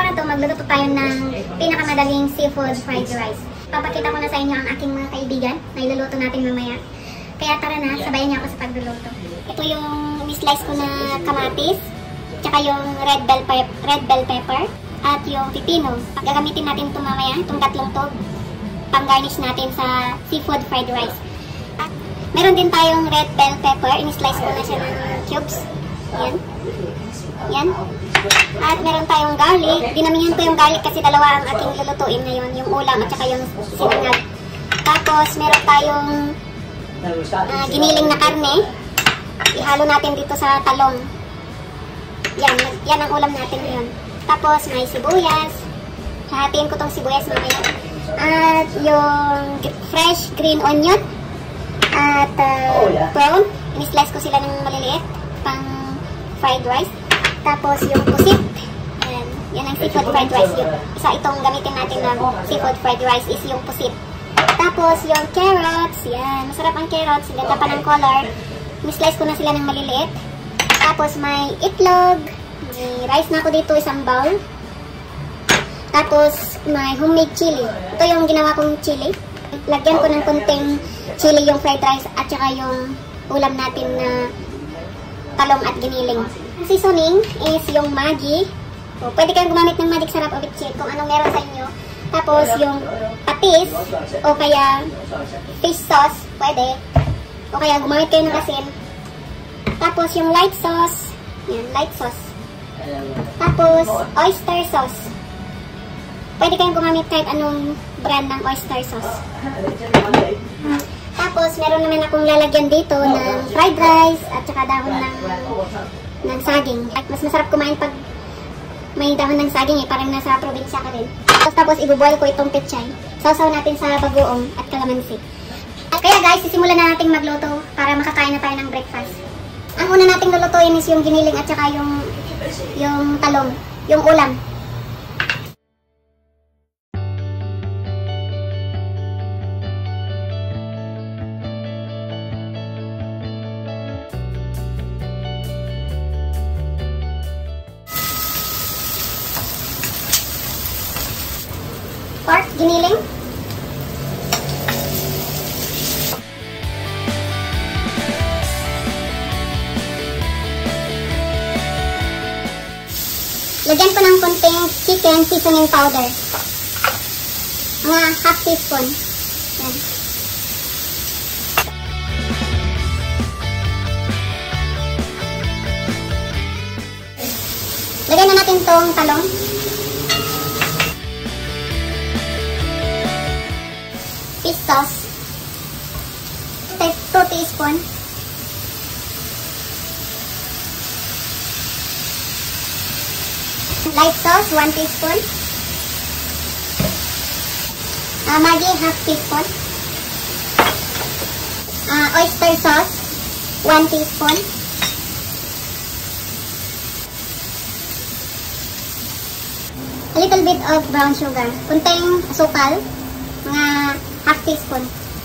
na to, magluluto tayo ng pinakamadaling seafood fried rice. Papakita ko na sa inyo ang aking mga kaibigan na iluluto natin mamaya. Kaya tara na, sabayan niyo ako sa pagluluto. Ito yung ni-slice ko na kamatis, tsaka yung red bell pepper, at yung pipino. Gagamitin natin ito mamaya, itong tatlong to, pang-garnish natin sa seafood fried rice. At meron din tayong red bell pepper, in-slice ko na siya ng cubes. Yan. Yan. At meron tayong garlic. Dinamihan ko yung garlic kasi dalawa ang aking lulutuin ngayon, yung ulam at saka yung sinangag. Tapos meron tayong giniling na karne. Ihalo natin dito sa talong. Yan ang ulam natin ngayon. Tapos may sibuyas. Hahatiin ko tong sibuyas mamaya. At yung fresh green onion. At prawn. In-slice ko sila ng maliliit pang fried rice. Tapos yung pusit. Yan ang seafood fried rice yun. Isa itong gamitin natin na seafood fried rice is yung pusit. Tapos yung carrots. Yan. Masarap ang carrots. Ganda pa ng color. Mislice ko na sila ng maliliit. Tapos may itlog. May rice na ako dito, isang bowl. Tapos may homemade chili. Ito yung ginawa kong chili. Lagyan ko ng konting chili yung fried rice at saka yung ulam natin na talong at giniling. Seasoning is yung Maggi. O, pwede kayong gumamit ng Magic Sarap o Bitchin kung anong meron sa inyo. Tapos yung patis o kaya fish sauce, pwede. O kaya gumamit kayo ng asin. Tapos yung light sauce. Yan, light sauce. Tapos oyster sauce. Pwede kayong gumamit kahit anong brand ng oyster sauce. Tapos meron naman akong lalagyan dito ng fried rice at saka dahon ng saging. At mas masarap kumain pag may dahon ng saging parang nasa probinsya ka rin. Tapos ibuboil ko itong pechay. Sausaw natin sa bagoong at kalamansi. Kaya guys, sisimulan na natin magluto para makakain na tayo ng breakfast. Ang una nating lulutuin is yung giniling at saka yung talong, yung ulam. Pork, giniling. Lagyan ko ng konting chicken seasoning powder. Mga half teaspoon. Yan. Lagyan na natin tong talong. Fish sauce. 2 teaspoon. Light sauce, 1 teaspoon. Maggi, half teaspoon. Oyster sauce, 1 teaspoon. A little bit of brown sugar. Kunting asukal, mga half teaspoon.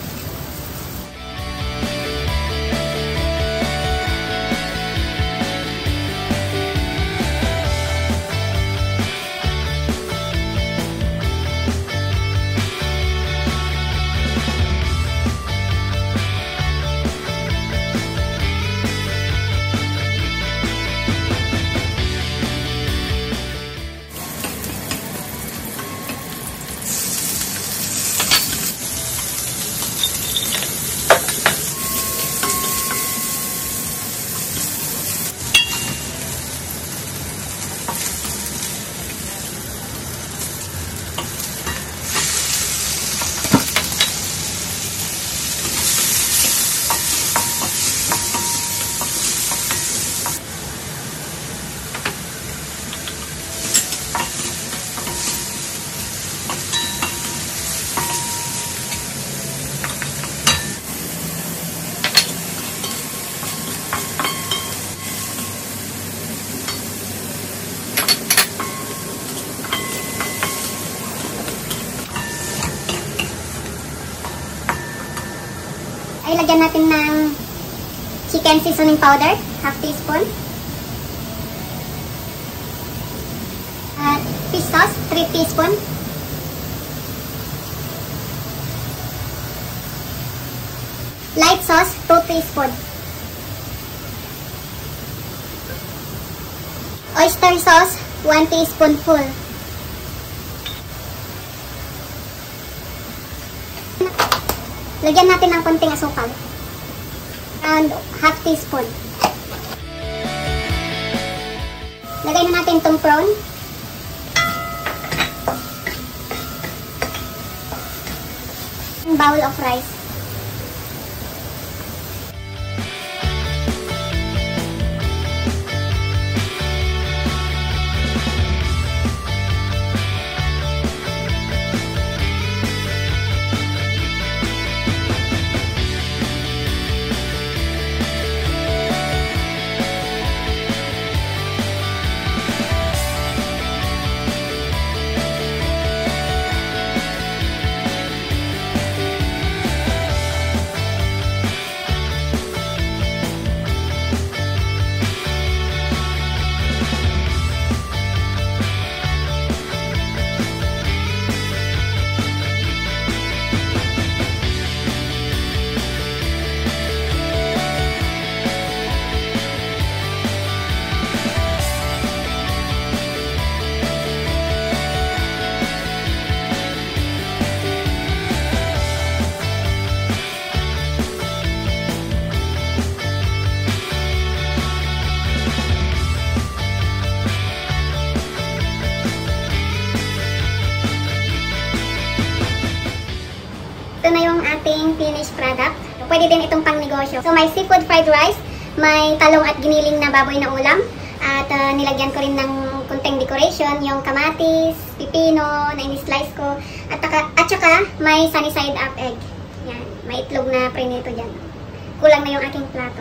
Ay, lagyan natin ng chicken seasoning powder, half teaspoon. At Fish sauce, 3 teaspoons. Light sauce, 2 teaspoons. Oyster sauce, 1 teaspoonful. Lagyan natin ng konting asukal. And half teaspoon. Lagay na natin itong prawn. Bowl of rice. Ito na yung ating finished product. Pwede din itong pang negosyo. So may seafood fried rice, may talong at giniling na baboy na ulam, at nilagyan ko rin ng kunting decoration, yung kamatis, pipino na in-slice ko, at saka may sunny side up egg. Yan, may itlog na prinito dyan. Kulang na yung aking plato.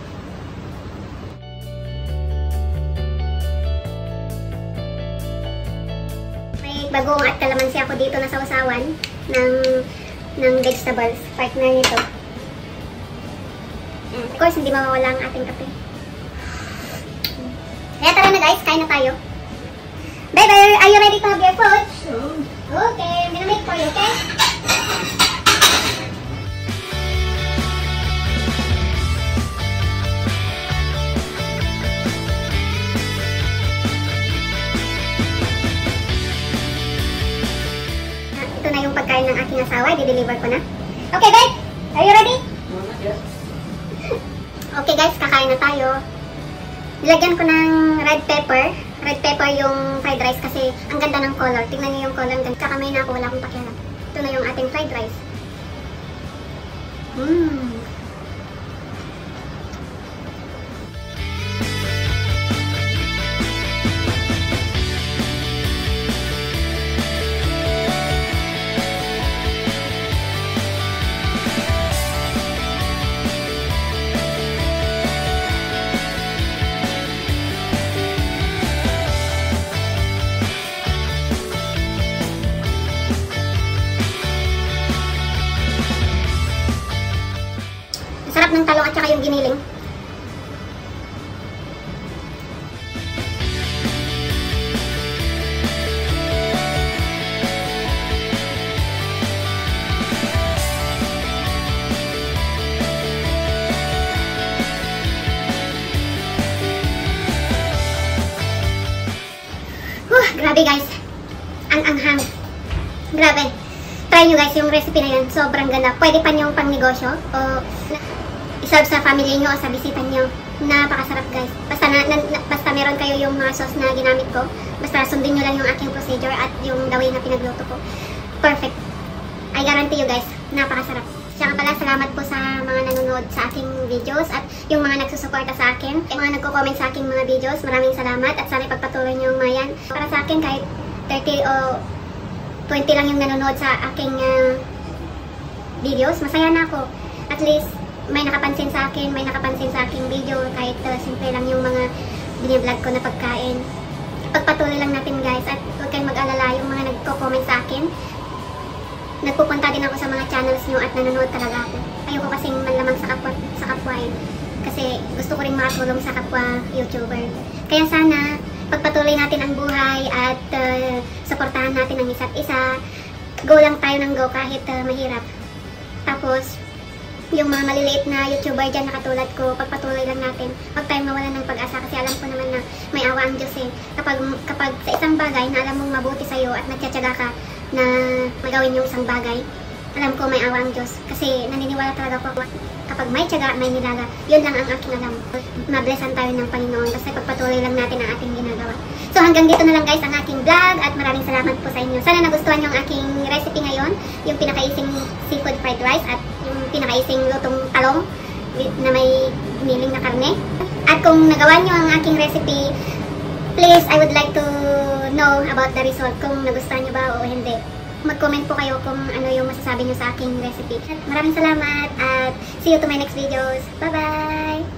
May bagong at kalamansi ako dito na sausawan ng vegetables, partner nito. And of course, hindi mawawala ang ating kape. Kaya tara na guys, kain na tayo. Baby, are you ready to have your food? Sure. Okay, I'm gonna make for you, okay? Ito na yung pagkain ng aking asawa, i-deliver ko na. Okay, babe, are you ready? Yes. Okay guys, kakain na tayo. Nilagyan ko ng red pepper. Red pepper yung fried rice kasi ang ganda ng color. Tingnan niyo yung color. Ang ganda. Saka may na ako, wala akong pakialam. Ito na yung ating fried rice. Sarap ng talong at saka yung giniling. Grabe guys. Ang anghang. Grabe. Try nyo guys yung recipe na yan. Sobrang ganda. Pwede pa nyo pang negosyo o iserve sa family nyo o sa bisita nyo. Napakasarap guys. Basta meron kayo yung mga sauce na ginamit ko. Basta sundin nyo lang yung aking procedure at yung the way na pinagluto ko. Perfect. I guarantee you guys. Napakasarap. Tsaka pala, salamat po sa mga nanonood sa aking videos at yung mga nagsusuporta sa akin. Yung mga nagko-comment sa aking mga videos, maraming salamat at sana ipagpatuloy nyo yung mayan. Para sa akin, kahit 30 o 20 lang yung nanonood sa aking videos, masaya na ako. At least, may nakapansin sa akin, may nakapansin sa aking video, kahit simple lang yung mga biniblog ko na pagkain. Pagpatuloy lang natin guys at huwag kayong mag-alala yung mga nagko-comment sa akin. Nagpupunta din ako sa mga channels nyo at nanonood talaga ako. Ayoko kasing manlamang sa kapwa eh. Kasi gusto ko rin makatulong sa kapwa YouTuber. Kaya sana pagpatuloy natin ang buhay at suportahan natin ang isa't isa. Go lang tayo ng go kahit mahirap. Tapos, yung mga maliliit na YouTuber dyan na katulad ko, pagpatuloy lang natin. Huwag tayong mawalan ng pag-asa kasi alam ko naman na may awa ang Diyos eh. Kapag sa isang bagay na alam mong mabuti sa'yo at nagtsatsaga ka na magawin yung isang bagay, alam ko may awa ang Diyos. Kasi naniniwala talaga ko kapag may tiyaga, may nilaga. Yun lang ang aking alam. Mablessan tayo ng Panginoon kasi pagpatuloy lang natin ang ating ginagawa. So hanggang dito na lang guys ang aking vlog at maraming salamat po sa inyo. Sana nagustuhan nyo ang aking recipe ngayon, yung pinakaising seafood fried rice at yung pinakaising lutong talong na may miling na karne. At kung nagawa nyo ang aking recipe, please, I would like to know about the result, kung nagustuhan nyo ba o hindi. Mag-comment po kayo kung ano yung masasabi nyo sa aking recipe. Maraming salamat at see you to my next videos. Bye-bye!